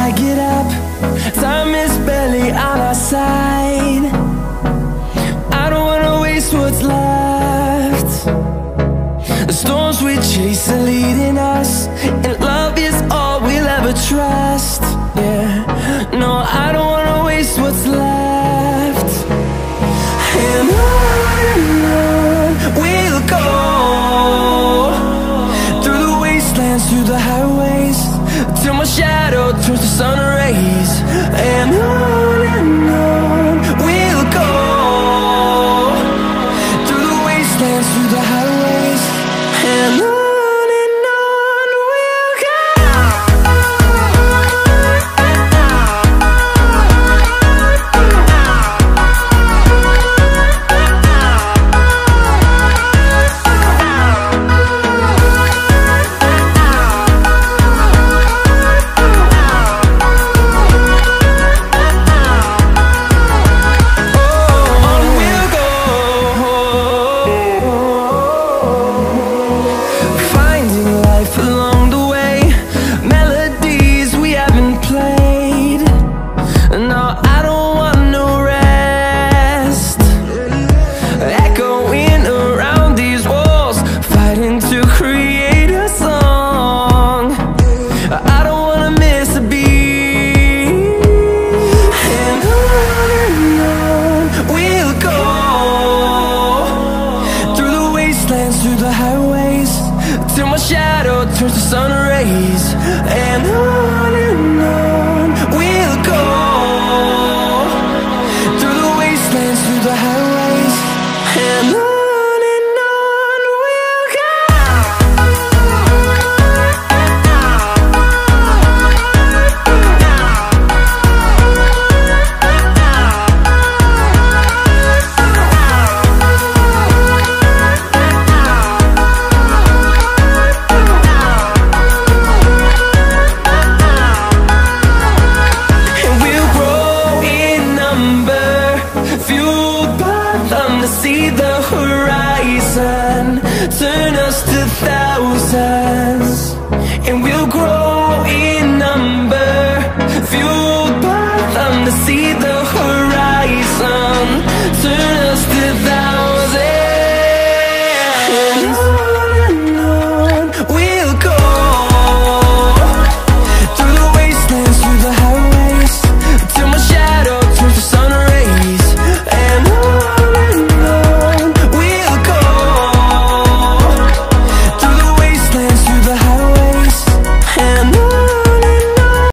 I get up, time is barely on our side. I don't wanna waste what's left. The storms we chase are leading us, and love is all we'll ever trust. Yeah, no, I don't wanna waste what's left. And on we'll go, through the wastelands, through the highways, till my shadow turns to sun rays. And on we'll go, through the wastelands, through the highways, and on. Through the highways, till my shadow turns to sun rays. And on we'll go, through the wastelands, through the highways, and on. See the horizon turn us to thousands, and we'll grow in number, fueled by them to see the